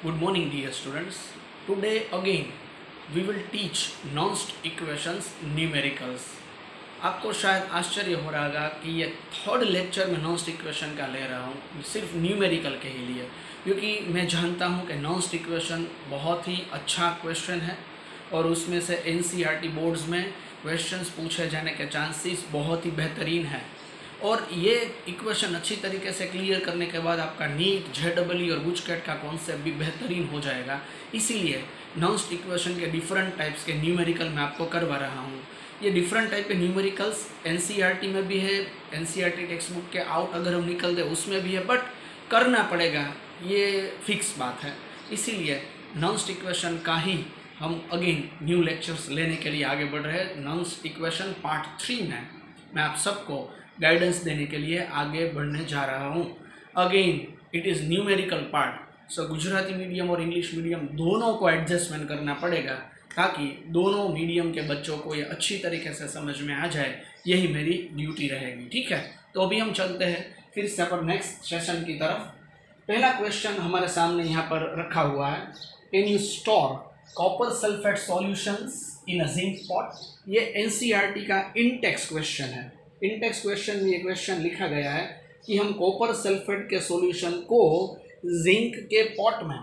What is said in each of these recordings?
Good morning, dear students. Today again we will teach nonst equations numericals. आपको शायद आश्चर्य हो रहा होगा कि ये थर्ड लेक्चर में नॉन्स्ट इक्वेशन का ले रहा हूँ सिर्फ न्यूमेरिकल के ही लिए, क्योंकि मैं जानता हूँ कि नॉन्स्ट इक्वेशन बहुत ही अच्छा क्वेश्चन है और उसमें से एनसीईआरटी बोर्ड्स में क्वेश्चंस पूछे जाने के चांसेस बहुत ही बेहतरीन है। और ये इक्वेशन अच्छी तरीके से क्लियर करने के बाद आपका नीट, जेडबलई और बुचकेट का कॉन्सेप्ट भी बेहतरीन हो जाएगा। इसीलिए नॉन्स्ट इक्वेशन के डिफरेंट टाइप्स के न्यूमेरिकल मैं आपको करवा रहा हूँ। ये डिफरेंट टाइप के न्यूमेरिकल्स एनसीईआरटी में भी है, एनसीईआरटी टेक्स्ट बुक के आउट अगर हम निकल दे उसमें भी है, बट करना पड़ेगा, ये फिक्स बात है। इसीलिए नॉन्स्ट इक्वेशन का ही हम अगेन न्यू लेक्चर्स लेने के लिए आगे बढ़ रहे हैं। नॉन्स्ट इक्वेशन पार्ट 3 में मैं आप सबको गाइडेंस देने के लिए आगे बढ़ने जा रहा हूँ। Again it is numerical part, so Gujarati medium और इंग्लिश मीडियम दोनों को एडजस्टमेंट करना पड़ेगा ताकि दोनों मीडियम के बच्चों को ये अच्छी तरीके से समझ में आ जाए। यही मेरी ड्यूटी रहेगी, ठीक है। तो अभी हम चलते हैं फिर से पर नेक्स्ट सेशन की तरफ। पहला क्वेश्चन हमारे सामने यहाँ पर रखा हुआ है, can you store copper sulphate solutions in a zinc pot. ये एनसीईआरटी का इंटेक्स क्वेश्चन है। इंटेक्स क्वेश्चन में ये क्वेश्चन लिखा गया है कि हम कॉपर सल्फेट के सॉल्यूशन को जिंक के पॉट में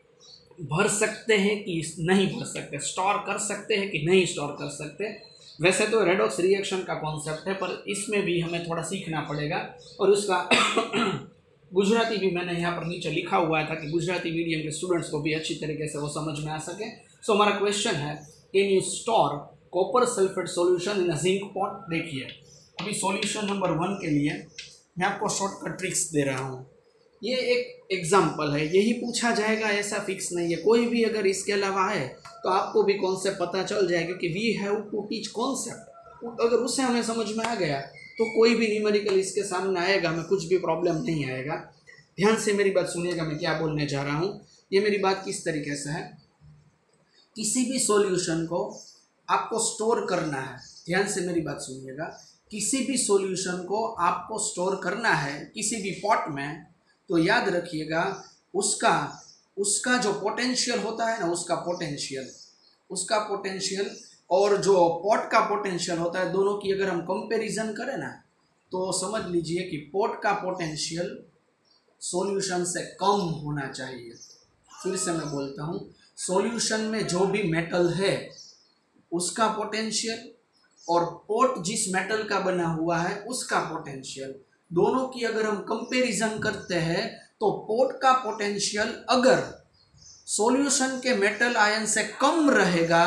भर सकते हैं कि नहीं भर सकते, स्टोर कर सकते हैं कि नहीं स्टोर कर सकते। वैसे तो रेडॉक्स रिएक्शन का कॉन्सेप्ट है, पर इसमें भी हमें थोड़ा सीखना पड़ेगा और उसका गुजराती भी मैंने यहाँ पर नीचे लिखा हुआ है ताकि गुजराती मीडियम के स्टूडेंट्स को भी अच्छी तरीके से वो समझ में आ सके। सो हमारा क्वेश्चन है, can you store copper sulphate solution in a zinc pot. देखिए अभी सॉल्यूशन नंबर 1 के लिए मैं आपको शॉर्टकट ट्रिक्स दे रहा हूँ। ये एक एग्जाम्पल है, यही पूछा जाएगा, ऐसा फिक्स नहीं है। कोई भी अगर इसके अलावा है तो आपको भी कॉन्सेप्ट पता चल जाएगा कि we have to teach concept. अगर उससे हमें समझ में आ गया तो कोई भी न्यूमेरिकल इसके सामने आएगा, हमें कुछ भी प्रॉब्लम नहीं आएगा। ध्यान से मेरी बात सुनिएगा, मैं क्या बोलने जा रहा हूँ। ये मेरी बात किस तरीके से है, किसी भी सॉल्यूशन को आपको स्टोर करना है। ध्यान से मेरी बात सुनिएगा, किसी भी सॉल्यूशन को आपको स्टोर करना है किसी भी पॉट में, तो याद रखिएगा उसका जो पोटेंशियल होता है ना, उसका पोटेंशियल और जो पॉट का पोटेंशियल होता है, दोनों की अगर हम कंपैरिजन करें ना तो समझ लीजिए कि पॉट का पोटेंशियल सॉल्यूशन से कम होना चाहिए। फिर से मैं बोलता हूँ, सॉल्यूशन में जो भी मेटल है उसका पोटेंशियल और पॉट जिस मेटल का बना हुआ है उसका पोटेंशियल, दोनों की अगर हम कंपैरिजन करते हैं तो पॉट का पोटेंशियल अगर सॉल्यूशन के मेटल आयन से कम रहेगा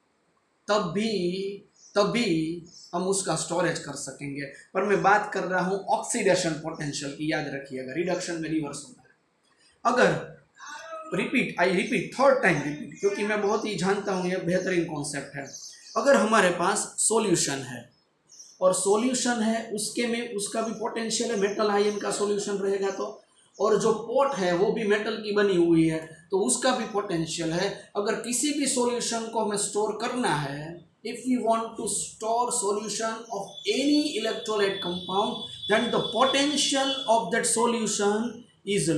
तभी हम उसका स्टोरेज कर सकेंगे। पर मैं बात कर रहा हूँ ऑक्सीडेशन पोटेंशियल की, याद रखिएगा, रिडक्शन में रिवर्स होता है। अगर I repeat third time repeat, क्योंकि मैं बहुत ही जानता हूँ ये बेहतरीन कॉन्सेप्ट है। अगर हमारे पास सॉल्यूशन है और सॉल्यूशन है उसके में उसका भी पोटेंशियल है, मेटल आयन का सॉल्यूशन रहेगा तो, और जो पॉट है वो भी मेटल की बनी हुई है तो उसका भी पोटेंशियल है। अगर किसी भी सॉल्यूशन को हमें स्टोर करना है, if you want to store solution of any electrolyte compound, then the potential of that solution is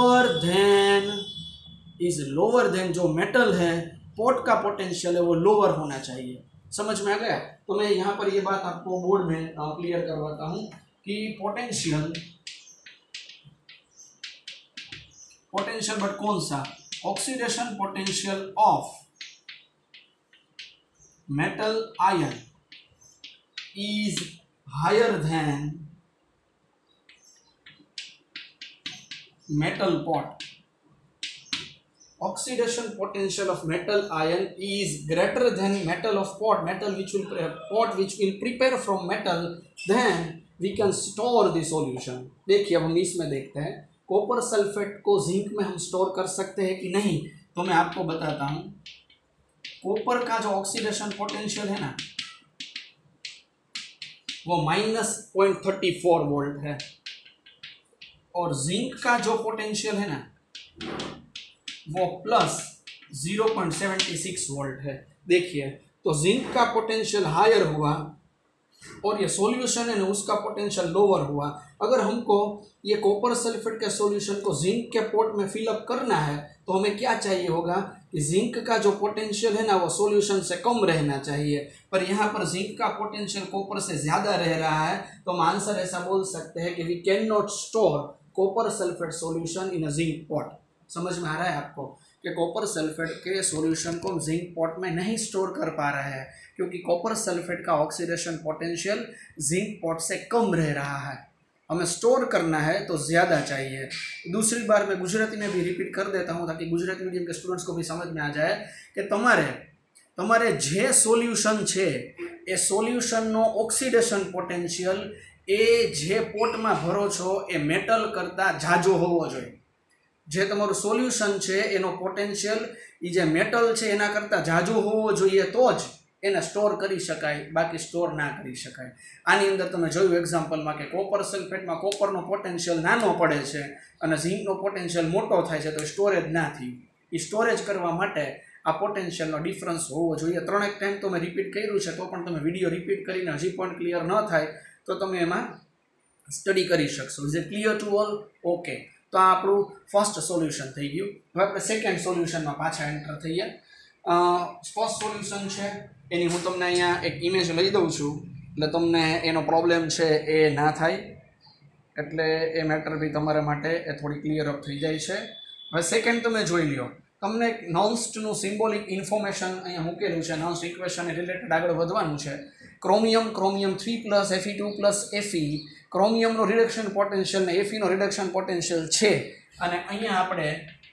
lower than जो मेटल है, पॉट का पोटेंशियल है वो लोअर होना चाहिए। समझ में आ गया? तो मैं यहाँ पर ये बात आपको बोर्ड में क्लियर करवाता हूँ कि पोटेंशियल बट कौन सा, oxidation potential of metal ion is higher than metal pot. Oxidation potential of metal ion is greater than metal of pot, pot which will prepare from metal, then we can store the solution. देखिए अब हम इसमें देखते हैं, copper sulphate को zinc में हम store कर सकते हैं कि नहीं। तो मैं आपको बताता हूँ, कॉपर का जो ऑक्सीडेशन पोटेंशियल है ना वो -0.34 वोल्ट है और जिंक का जो पोटेंशियल है ना वो +0.76 वोल्ट है। देखिए तो जिंक का पोटेंशियल हायर हुआ और ये सॉल्यूशन है ना उसका पोटेंशियल लोअर हुआ, अगर हमको ये कॉपर सल्फेट के सॉल्यूशन को जिंक के पॉट में फिलअप करना है तो हमें क्या चाहिए होगा कि जिंक का जो पोटेंशियल है ना वो सॉल्यूशन से कम रहना चाहिए, पर यहाँ पर जिंक का पोटेंशियल कॉपर से ज़्यादा रह रहा है, तो हम आंसर ऐसा बोल सकते हैं कि we can not store copper sulphate solution in a zinc pot. समझ में आ रहा है आपको कि कॉपर सल्फेट के सॉल्यूशन को हम जिंक पॉट में नहीं स्टोर कर पा रहे हैं क्योंकि कॉपर सल्फेट का ऑक्सीडेशन पोटेंशियल जिंक पॉट से कम रह रहा है, हमें स्टोर करना है तो ज़्यादा चाहिए। दूसरी बार मैं गुजराती में भी रिपीट कर देता हूँ ताकि गुजराती मीडियम के स्टूडेंट्स को भी समझ में आ जाए कि तमारे जे सोल्यूशन है ए सोल्यूशननो ऑक्सीडेशन पोटेंशियल ए जे पोट में भरो छो ए मेटल करता जाजो होवो जोईए। जे तमारुं सोल्यूशन है एनो पोटेंशियल ए जे मेटल है एना करता जाजो होवो जोईए तो ज एने स्टोर करी शकाय, बाकी स्टोर ना करी शकाय। आनी अंदर तमे जोयुं एक्जाम्पल में कि कॉपर सल्फेट में कॉपरनो पोटेंशियल नानो पड़े छे अने झिंकनो पोटेंशियल मोटो थाय छे तो स्टोरेज ना थयुं। ए स्टोरेज करवा माटे आ पोटेंशियलनो डिफरन्स होवो जोईए। त्रणेक टाइम तो मैं रिपीट कर्युं छे तो पण तमे विडियो रिपीट करीने हजी पॉइंट क्लियर न थाय तो तमे एमां स्टडी करी शकशो। Is it clear to all? Okay, तो आ आपणुं फर्स्ट सोल्यूशन थई गयुं। हवे आपणे सेकंड सोल्यूशन में पाछा एंटर थईए। फर्स्ट सोल्यूशन है एनी हूँ तमने अहींया एक इमेज लई दऊं छुं એટલે તમને એનો પ્રોબ્લેમ છે એ ના થાય, એટલે એ મેટર બી તમારા માટે એ થોડી ક્લિયર અપ થઈ જાય છે। હવે સેકન્ડ તમે જોઈ લ્યો, તમને એક નોન્સ્ટનું સિમ્બોલિક ઇન્ફોર્મેશન અહીંયા મૂકેલું છે, નોન્સ્ટ ઇક્વેશન રિલેટેડ આગળ વધવાનું છે। ક્રોમિયમ 3+ Fe2+ Fe ક્રોમિયમનો રિડક્શન પોટેન્શિયલ ને Feનો રિડક્શન પોટેન્શિયલ છે અને અહીંયા આપણે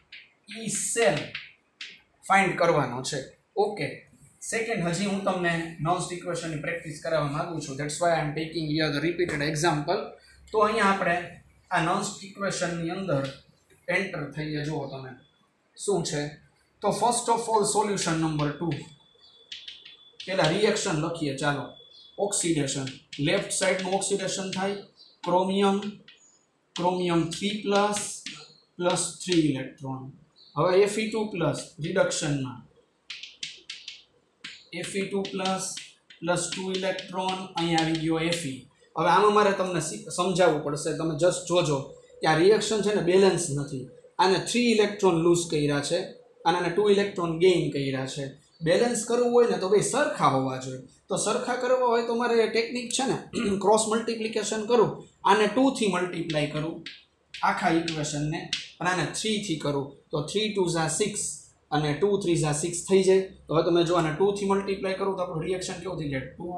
ઈ સેલ फाइंड करवानो छे। ओके, सेकंड हजी हूँ तमने नॉन्स्ट इक्वेशन की प्रेक्टिस करावा मांगू छूं, that's why I am taking here the repeated example. तो अहींया आपणे आ नॉन्स्ट इक्वेशन नी अंदर एंटर थईए। जो तमे शुं छे तो first of all solution number 2 पहला रिएक्शन लखीए। चालो, ऑक्सीडेशन लेफ्ट साइड नो ऑक्सीडेशन थाय क्रोमियम 3+ 3 इलेक्ट्रॉन। हवे Fe2+ रिडक्शन में Fe2+ +2 इलेक्ट्रॉन अहीं आवी गयो Fe। हवे आमां मारे तमने समजाववुं पड़शे, तमे जस्ट जोजो कि आ रिएक्शन छे ने बेलेन्स नथी। आने 3 इलेक्ट्रॉन लूज कर्या छे अने आने 2 इलेक्ट्रॉन गेइन कर्या छे। बेलेन्स करवुं होय ने तो बे सरखा होवा जोईए। तो सरखा करवा होय तो मारे टेक्निक छे ने क्रॉस मल्टिप्लिकेशन करूं, आने 2 थी मल्टिप्लाय करूं आखा इक्वेशन ने અને આને 3 થી કરું તો 3 2 ઝા 6 અને 2 3 ઝા 6 થઈ જાય। તો હવે તમે જો આને 2 થી મલ્ટીપ્લાય કરો તો આપણું રિએક્શન કેવું થઈ જાય 2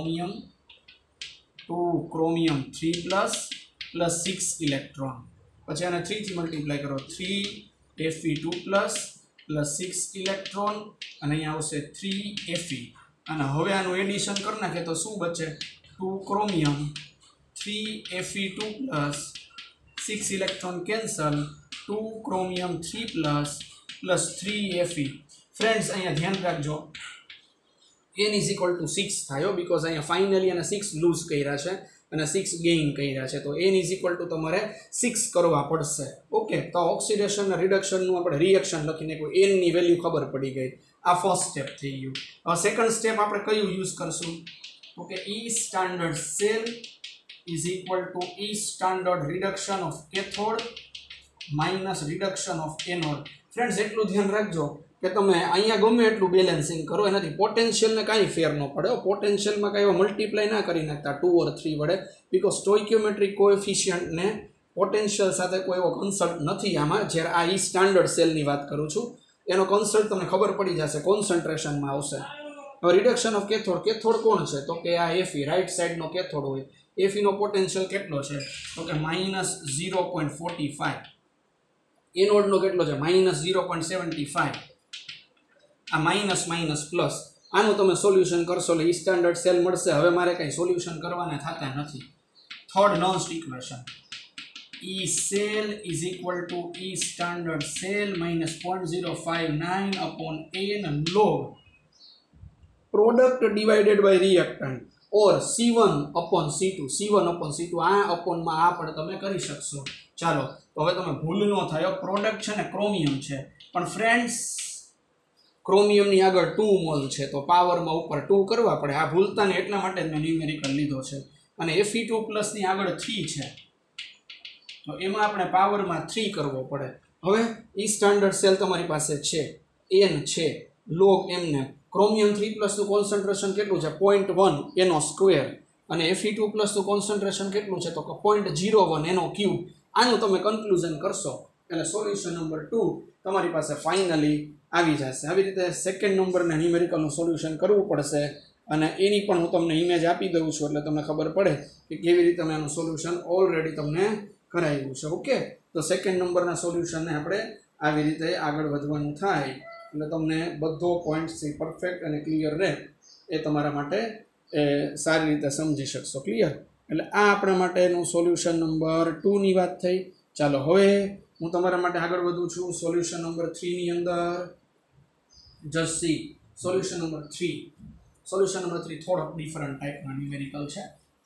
ક્રોમિયમ 3+ 6 ઇલેક્ટ્રોન। પછી આને 3 થી મલ્ટીપ્લાય કરો 3 Fe2+ 6 ઇલેક્ટ્રોન અને અહીંયા આવશે 3 Fe અને હવે આનું એડિશન કરી નાખે તો શું બચે 2 chromium 3 Fe2+ 6 electron cancel 2 chromium 3+ 3 Fe। Friends अहीं ध्यान रखो n = 6 थायो बिकॉज अहीं फाइनली अने 6 लूज कर्या छे अने 6 गेइन कर्या छे तो n = तमारे 6 करवा पड़शे। ओके, तो ऑक्सीडेशन ने रिडक्शन नु आपणे रिएक्शन लखीने कोई n नी वेल्यू खबर पड़ी गई। आ फर्स्ट स्टेप थई गयुं। हवे सेकंड स्टेप आपणे कयुं यूज करशुं? Okay, E standard cell is equal to E standard reduction of cathode minus reduction of anode। Friends एटलू ध्यान रखो कि तमे अहींया गमे एटलू बेलेन्सिंग करो एनाथी पोटेंशियल ने काई फेर न पड़े। पोटेंशियल में कई मल्टीप्लाय ना करी नाखता 2 और 3 वडे बिकॉज स्टोइकियोमेट्रिक कोएफिशिएंट ने पोटेंशियल साथे कोई एवो कंसल्ट नथी। आमां ज्यारे आ ई स्टैंडर्ड सेल नी वात करूं छुं एनो कंसल्ट तमने खबर पड़ी जशे, कॉन्सन्ट्रेशन में आवशे। हवे रिडक्शन ऑफ कैथोड कोण छे तो के आ Fe राइट साइड नो कैथोड होय। Fe नो पोटेंशियल केटलो छे तो के -0.45। एनोड नो केटलो छे -0.75। आ माइनस माइनस प्लस आनो तमे सोल्यूशन करशो એટલે स्टैंडर्ड सेल મળશે। હવે મારે કઈ સોલ્યુશન કરવાના થાતા નથી। Third Nernst equation E cell is equal to E standard cell minus 0.059 upon n log product divided by reactant और C1 upon C2 आ upon में आ पण તમે કરી શકશો। ચાલો તો હવે તમે ભૂલ ન થાય, પ્રોડક્ટ છે ને ક્રોમિયમ છે પણ ફ્રેન્ડ્સ ક્રોમિયમની આગળ 2 મોલ છે તો પાવરમાં ઉપર 2 કરવા પડે. આ ભૂલતા ને એટલા માટે મેં ન્યુમેરિકલ લીધો છે. અને Fe2+ ની આગળ 3 છે તો એમાં આપણે પાવરમાં 3 કરવો પડે. હવે ઈ સ્ટાન્ડર્ડ સેલ તમારી પાસે છે, n છે, log m ને ક્રોમિયમ 3+ નું કોન્સન્ટ્રેશન કેટલું છે 0.1 એનો સ્ક્વેર અને Fe2+ નું કોન્સન્ટ્રેશન કેટલું છે તો કે 0.01 એનો ક્યુબ. આનું તમે કન્ક્લુઝન કરશો એટલે સોલ્યુશન નંબર 2 તમારી પાસે ફાઇનલી આવી જશે. આવી રીતે સેકન્ડ નંબરના ન્યુમેરિકલનું સોલ્યુશન કરવું પડશે અને એની પણ હું તમને ઇમેજ આપી દઉં છું એટલે તમને ખબર પડે કે કેવી રીતે મેં આનું સોલ્યુશન ઓલરેડી તમને કરાવ્યું છે. ઓકે, તો સેકન્ડ નંબરના સોલ્યુશનને આપણે આવી રીતે આગળ વધવાનું થાય એટલે તમને બધો પોઈન્ટ્સથી પરફેક્ટ અને ક્લિયર રહે એ તમારા માટે સારી રીતે સમજી શકશો. ક્લિયર? એટલે આ આપણા માટેનું સોલ્યુશન નંબર 2 ની વાત થઈ. ચાલો હવે હું તમારા માટે આગળ વધું છું સોલ્યુશન નંબર 3 ની અંદર. Just see solution number 3. Solution number 3 થોડોક ડિફરન્ટ ટાઈપના ન્યુમેરિકલ છે.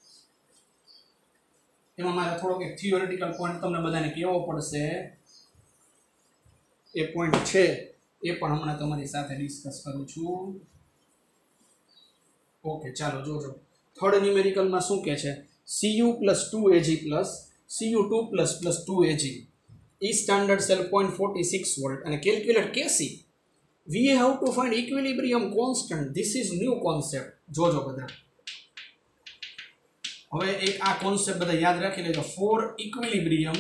એમાં મારે થોડોક એક થિયોરિટિકલ પોઈન્ટ તમને બધાને કહેવો પડશે. એ પોઈન્ટ છે એ પણ હમણાં તમારી સાથે ડિસ્કસ કરું છું. ઓકે, ચાલો જોજો. થર્ડ ન્યુમેરિકલમાં શું કહે છે? Cu+2Ag Cu2++2Ag E standard cell 0.46 volt and calculate Kc. We have to find equilibrium constant. This is new concept. જોજો બધા. હવે એક આ કોન્સેપ્ટ બધા યાદ રાખી લેજો. ફોર ઇક્વિલિબ્રિયમ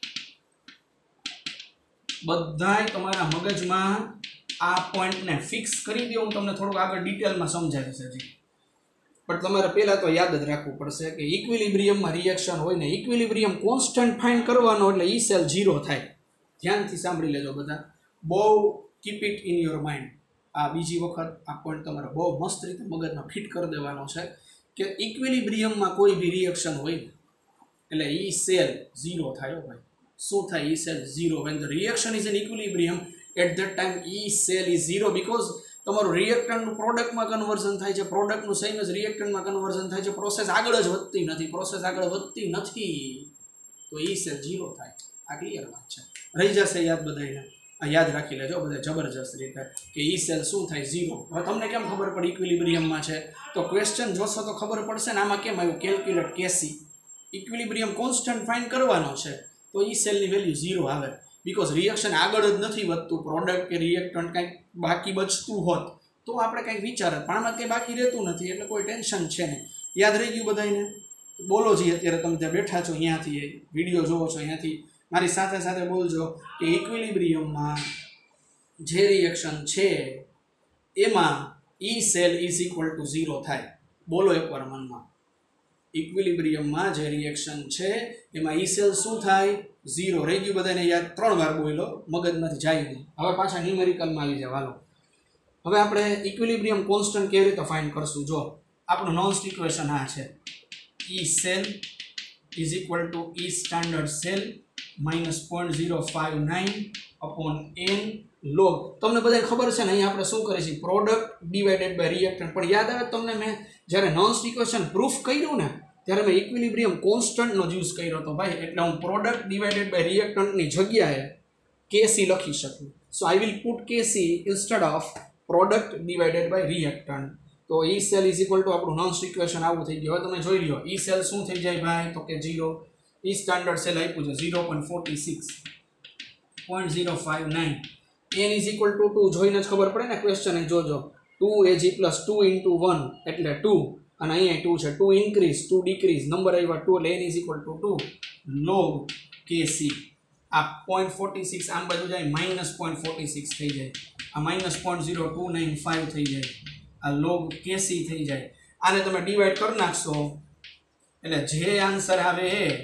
બધાય તમારા મગજમાં આ પોઈન્ટને ફિક્સ કરી દો. હું તમને થોડુંક આગળ ડિટેલમાં સમજાવીશ હજી, પણ તમારે પહેલાં તો યાદ જ રાખવું પડશે કે ઇક્વિલિબ્રિયમમાં રિએક્શન હોય ને ઇક્વિલિબ્રિયમ કોન્સ્ટન્ટ ફાઇન્ડ કરવાનો એટલે ઈ સેલ 0 થાય. ધ્યાનથી સાંભળી લેજો બધા, બહુ keep it in your mind. આ બીજી વખત આ પોઈન્ટ તમારે બહુ મસ્ત રીતે મગજમાં ફિટ કરી દેવાનો છે કે ઇક્વિલિબ્રિયમમાં કોઈ બી રિએક્શન હોય ને એટલે ઈ સેલ 0 થાય. ભાઈ શું થાય? E cell 0. when the reaction is in equilibrium at that time E cell is 0 because તમારું રિએક્ટન્ટનું પ્રોડક્ટમાં કન્વર્ઝન થાય છે, પ્રોડક્ટનું સેમ જ રિએક્ટન્ટમાં કન્વર્ઝન થાય છે. પ્રોસેસ આગળ જ વધતી નથી, તો ઈ સેલ 0 થાય. આ ક્લિયર વાત છે, રહી જશે યાદ બધાને. આ યાદ રાખી લેજો બધા જબરજસ્ત રીતે કે ઈ સેલ શું થાય 0. હવે તમને કેમ ખબર પડે ઇક્વિલિબ્રિયમમાં છે? તો ક્વેશ્ચન જોશો તો ખબર પડશે ને. આમાં કેમ આવ્યું? Calculate Kc. Equilibrium constant find કરવાનો છે તો ઈ સેલની વેલ્યુ 0 આવે બીકોઝ રિએક્શન આગળ જ નથી વધતું. પ્રોડક્ટ કે રિએક્ટન્ટ કંઈક બાકી બચતું હોત તો આપણે કંઈક વિચારત, પણ આમાં કંઈ બાકી રહેતું નથી એટલે કોઈ ટેન્શન છે નહીં. યાદ રહી ગયું બધાને? બોલો જી, અત્યારે તમે ત્યાં બેઠા છો અહીંયાથી વિડીયો જોવો છો અહીંયાથી મારી સાથે સાથે બોલજો કે ઇક્વિલિબ્રિયમમાં જે રિએક્શન છે એમાં E cell is equal to 0 થાય. બોલો એકવાર મનમાં. ઇક્વિલિબ્રિયમમાં જે રિએક્શન છે એમાં ઈ સેલ શું થાય? 0. રહી ગયું બધાને યાદ? 3 વાર બોલો, મગજમાંથી જાય નહીં. હવે પાછા ન્યુમેરિકલમાં આવી જાય. હાલો, હવે આપણે ઇક્વિલિબ્રિયમ કોન્સ્ટન્ટ કેવી રીતે ફાઇન્ડ કરશું? જો આપણું નોન્સ્ટ ઇક્વેશન આ છે, E cell is equal to E standard cell -0.059/n log. તમને બધાને ખબર છે ને, અહીંયા આપણે શું કરીએ છીએ? Product divided by reactant. પણ યાદ આવે તમને મેં જ્યારે નોન્સ્ટ ઇક્વેશન પ્રૂફ કર્યું ને ત્યારે મેં ઇક્વિલિબ્રિયમ કોન્સ્ટન્ટનો યુઝ કર્યો હતો ભાઈ. એટલે હું પ્રોડક્ટ ડિવાઇડેડ બાય રિએક્ટન્ટની જગ્યાએ Kc લખી શકું. So I will put Kc instead of product divided by reactant. તો E cell is equal to આપણું નોન્સ્ટ ઇક્વેશન આવું થઈ ગયું. હવે તમે જોઈ લો ઈ સેલ શું થઈ જાય ભાઈ? તો કે 0. ઈ સ્ટાન્ડર્ડ સેલ આપ્યું છે 0.46.059. n is equal to 2. જોઈને જ ખબર પડે ને, ક્વેશ્ચન એ જોજો. 2Ag + 2 × 1 એટલે 2 અને અહીંયા 2 છે. 2 ઇન્ક્રીઝ 2 ડિક્રીઝ નંબર આવ્યા 2 એટલે n is equal to 2 log Kc. આ 0.46 આમ બાજુ જાય -0.46 થઈ જાય. આ -0.0295 થઈ જાય. આ log Kc થઈ જાય. આને તમે ડિવાઈડ કરી નાખશો એટલે જે આન્સર આવે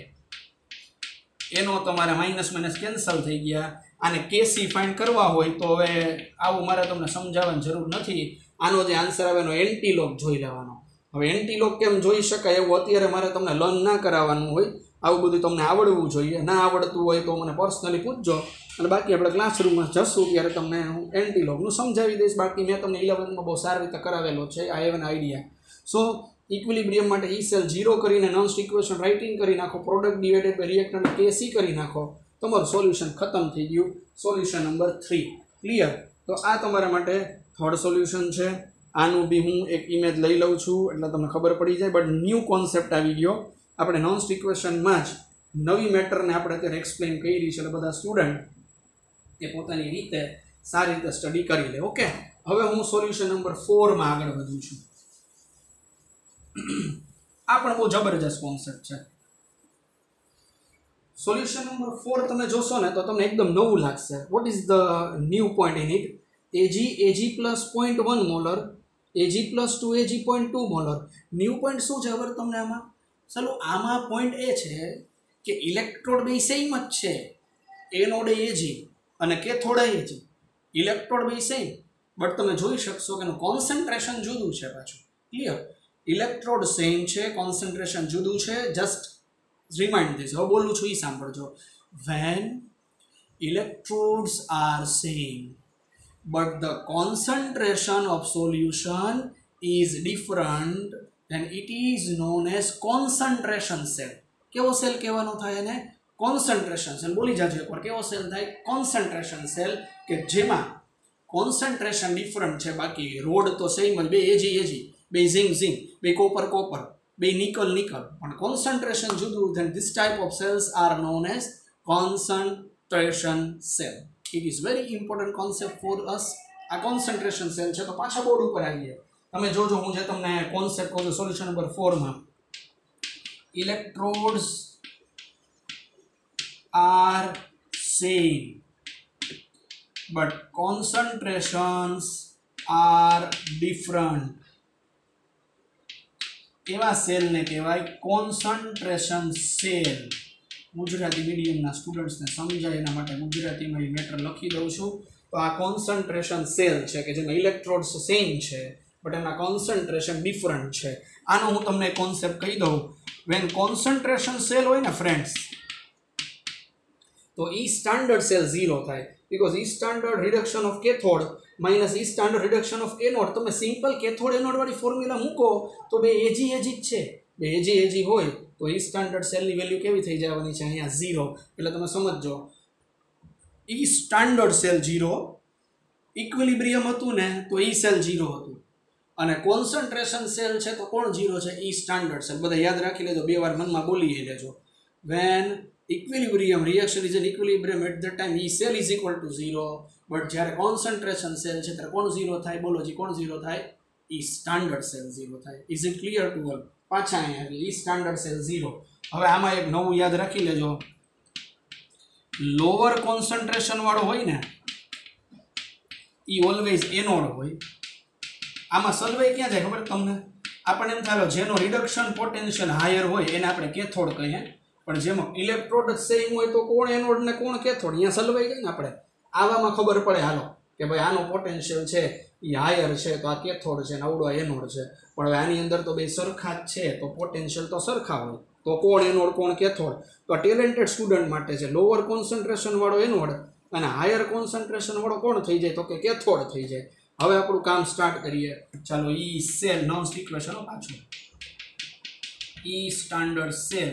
એનો તમારે માઇનસ કેન્સલ થઈ ગયા. આને Kc ફાઇન્ડ કરવા હોય તો હવે આવું મારે તમને સમજાવવાની જરૂર નથી. આનો જે આન્સર આવે એનો એન્ટીલોગ જોઈ લેવાનો. હવે એન્ટીલોગ કેમ જોઈ શકાય એવું અત્યારે મારે તમને લર્ન ના કરાવવાનું હોય. આવું બધું તમને આવડવું જોઈએ. ના આવડતું હોય તો મને પર્સનલી પૂછજો અને બાકી આપણે ક્લાસરૂમમાં જશું ત્યારે તમને હું એન્ટીલોગનું સમજાવી દઈશ. બાકી મેં તમને 11માં બહુ સારી રીતે કરાવેલો છે. I have an idea. So equilibrium માટે ઈ સેલ 0 કરીને નોન્સ્ટ ઇક્વેશન રાઇટિંગ કરી નાખો, product divided by reactant Kc કરી નાખો, તમારું સોલ્યુશન ખતમ થઈ ગયું. Solution number 3 clear. તો આ તમારા માટે થર્ડ સોલ્યુશન છે. આનું બી હું એક ઇમેજ લઈ લઉં છું એટલે તમને ખબર પડી જાય. બટ ન્યૂ કોન્સેપ્ટ આવી ગયો. આપણે નોન્સ્ટ ઇક્વેશનમાં જ નવી મેટરને આપણે અત્યારે એક્સપ્લેન કરી છે એટલે બધા સ્ટુડન્ટ એ પોતાની રીતે સારી રીતે સ્ટડી કરી લે. ઓકે, હવે હું સોલ્યુશન નંબર 4 માં આગળ વધું છું. આ પણ બહુ જબરજસ્ત કોન્સેપ્ટ છે. સોલ્યુશન નંબર 4 તમે જોશો ને તો તમને એકદમ નવું લાગશે. What is the new point in it? Ag plus 0.1 molar, Ag plus 2 Ag 0.2 molar. New point શું છે ખબર તમને આમાં? ચાલો આમાં પોઈન્ટ એ છે કે ઇલેક્ટ્રોડ બે સેમ જ છે. એનોડ Ag અને કેથોડ Ag. ઇલેક્ટ્રોડ બે સેમ, બટ તમે જોઈ શકશો કે એનું કોન્સન્ટ્રેશન જુદું છે પાછું. ક્લિયર? ઇલેક્ટ્રોડ સેમ છે, કોન્સન્ટ્રેશન જુદું છે. Just remind this. હવે બોલું છું એ સાંભળજો. When electrodes are same but the concentration of solution is different, then it is known as concentration cell. કેવો સેલ કહેવાનો થાય એને? Concentration cell. બોલી જાજો એકવાર, કેવો સેલ થાય? કોન્સન્ટ્રેશન સેલ, કે જેમાં કોન્સન્ટ્રેશન ડિફરન્ટ છે. બાકી રોડ તો સેમ જ, બે Ag, બે ઝિંક, બે કોપર, બે નિકલ, પણ કોન્સન્ટ્રેશન જુદું. then this type of cells are known as concentration cell. It is very important concept for us. આ concentration cell છે. તો પાછા બોર્ડ ઉપર આવીએ. તમે જોજો હું જે તમને કોન્સેપ્ટ કહું છું સોલ્યુશન નંબર 4 માં. Electrodes are same but concentrations are different. એવા સેલને કહેવાય કોન્સન્ટ્રેશન સેલ. ગુજરાતી મીડિયમના સ્ટુડન્ટ્સને સમજાય એના માટે ગુજરાતીમાં એ મેટર લખી દઉં છું. તો આ કોન્સન્ટ્રેશન સેલ છે કે જેમાં ઇલેક્ટ્રોડ્સ સેમ છે બટ એના કોન્સન્ટ્રેશન ડિફરન્ટ છે. આનો હું તમને કોન્સેપ્ટ કહી દઉં. વેન કોન્સન્ટ્રેશન સેલ હોય ને ફ્રેન્ડ્સ, તો ઈ સ્ટાન્ડર્ડ સેલ 0 થાય. Because E standard reduction of cathode minus E standard reduction of anode. તમે સિમ્પલ કેથોડ એનોડ વાળી ફોર્મ્યુલા મૂકો તો બે Ag જ છે. બે Ag હોય તો ઈ સ્ટાન્ડર્ડ સેલની વેલ્યુ કેવી થઈ જવાની છે? અહીંયા 0. એટલે તમે સમજો, ઈ સ્ટાન્ડર્ડ સેલ 0, ઇક્વિલિબ્રિયમ હતું ને તો ઈ સેલ 0 હતું, અને કોન્સન્ટ્રેશન સેલ છે તો કોણ 0 છે? E standard cell. બધા યાદ રાખી લેજો, 2 વાર મનમાં બોલી લેજો. When equilibrium reaction is an equilibrium at that time E cell is equal to 0, but જ્યારે concentration cell છે ત્યારે કોણ 0 થાય? બોલો જી, કોણ 0 થાય? E standard cell 0 થાય. Is it clear to all? પાછા અહીંયા E standard cell 0. હવે આમાં એક નવું યાદ રાખી લેજો. લોઅર કોન્સન્ટ્રેશન વાળો હોય ને એ ઓલવેઝ એનોડ હોય. આમાં સલવાઈ ક્યાં જાય ખબર તમને? આપણને એમ થાય જેનો રિડક્શન પોટેન્શિયલ હાયર હોય એને આપણે કેથોડ કહીએ, પણ જેમાં ઇલેક્ટ્રોડ સેમ હોય તો કોણ એનોડ ને કોણ કેથોડ? અહીંયા સલવાઈ જાય ને આપણે. આવામાં ખબર પડે હાલો કે ભાઈ આનો પોટેન્શિયલ છે એ હાયર છે તો આ કેથોડ છે ને આવડો એનોડ છે. પણ હવે આની અંદર તો બે સરખા જ છે તો પોટેન્શિયલ તો સરખા હોય તો કોણ એનોડ કોણ કેથોડ? તો આ ટેલેન્ટેડ સ્ટુડન્ટ માટે છે. લોઅર કોન્સન્ટ્રેશન વાળો એનોડ અને હાયર કોન્સન્ટ્રેશન વાળો કોણ થઈ જાય? તો કે કેથોડ થઈ જાય. હવે આપણું કામ સ્ટાર્ટ કરીએ. ચાલો, ઈ સેલ નોન્સ્ટ ઇક્વેશન પાછું. E standard cell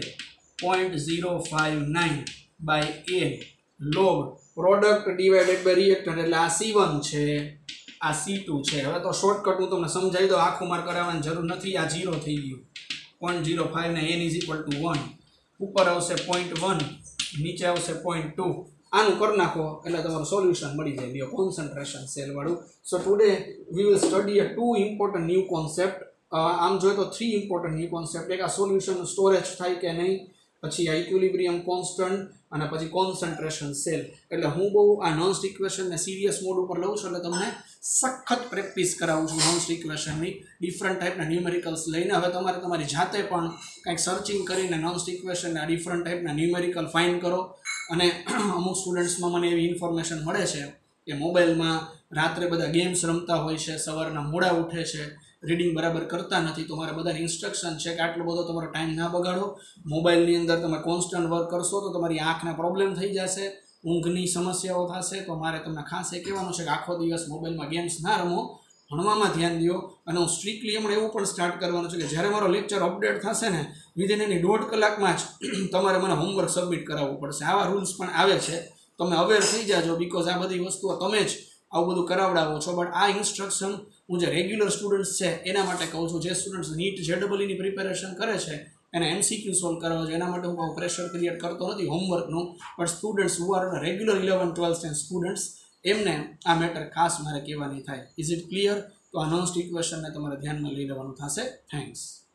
0.059 by A log product divided by reactor, એટલે આ C1 છે, આ C2 છે. હવે તો શોર્ટકટ હું તમને સમજાવી દઉં, આખું માર્ક કરાવવાની જરૂર નથી. આ 0 થઈ ગયું. 0.05 ને n is equal to 1. ઉપર આવશે 0.1, નીચે આવશે 0.2. આનું કરી નાખો એટલે તમારું સોલ્યુશન મળી જાય. લ્યો, કોન્સન્ટ્રેશન સેલ વાળું. So today we will study a 2 important new concept. આમ જોઈએ તો 3 ઇમ્પોર્ટન્ટ ન્યૂ કોન્સેપ્ટ. એક આ સોલ્યુશનનું સ્ટોરેજ થાય કે નહીં, પછી આ ઇક્વિલિબ્રિયમ કોન્સ્ટન્ટ, અને પછી કોન્સન્ટ્રેશન સેલ. એટલે હું બહુ આ નોન્સ્ટ ઇક્વેશનને સિરિયસ મોડ ઉપર લઉં છું, એટલે તમને સખત પ્રેક્ટિસ કરાવું છું નોન્સ્ટ ઇક્વેશનની ડિફરન્ટ ટાઈપના ન્યુમેરિકલ્સ લઈને. હવે તમારે તમારી જાતે પણ કંઈક સર્ચિંગ કરીને નોન્સ્ટ ઇક્વેશનના ડિફરન્ટ ટાઈપના ન્યુમેરિકલ ફાઇન્ડ કરો. અને અમુક સ્ટુડન્ટ્સમાં મને એવી ઇન્ફોર્મેશન મળે છે કે મોબાઈલમાં રાત્રે બધા ગેમ્સ રમતા હોય છે, સવારના મોડા ઉઠે છે, રીડિંગ બરાબર કરતા નથી. તો મારા બધાની ઇન્સ્ટ્રક્શન છે કે આટલો બધો તમારો ટાઈમ ના બગાડો. મોબાઈલની અંદર તમે કોન્સ્ટન્ટ વર્ક કરશો તો તમારી આંખના પ્રોબ્લેમ થઈ જશે, ઊંઘની સમસ્યાઓ થશે. તો મારે તમને ખાસ એ કહેવાનું છે કે આખો દિવસ મોબાઈલમાં ગેમ્સ ના રમો, ભણવામાં ધ્યાન દો. અને હું સ્ટ્રિક્ટલી હમણાં એવું પણ સ્ટાર્ટ કરવાનું છે કે જ્યારે મારો લેક્ચર અપડેટ થશે ને વિધિન એની 1.5 કલાકમાં જ તમારે મને હોમવર્ક સબમિટ કરાવવું પડશે. આવા રૂલ્સ પણ આવે છે, તમે અવેર થઈ જાજો. બિકોઝ આ બધી વસ્તુઓ તમે જ આવું બધું કરાવડાવો છો, બટ આ ઇન્સ્ટ્રક્શન હું જે રેગ્યુલર સ્ટુડન્ટ્સ છે એના માટે કહું છું. જે સ્ટુડન્ટ્સ નીટ જેડબલઈની પ્રિપેરેશન કરે છે એને MCQ સોલ્વ કરવા જોઈએ, એના માટે હું બહુ પ્રેશર ક્રિએટ કરતો નથી હોમવર્કનું. પણ students who are regular 11th 12th and students, એમને આ મેટર ખાસ મારે કહેવાની થાય. Is it clear? તો આ નોન સ્ટિક ક્વેશ્ચનને તમારે ધ્યાનમાં લઈ લેવાનું થશે. થેન્ક્સ.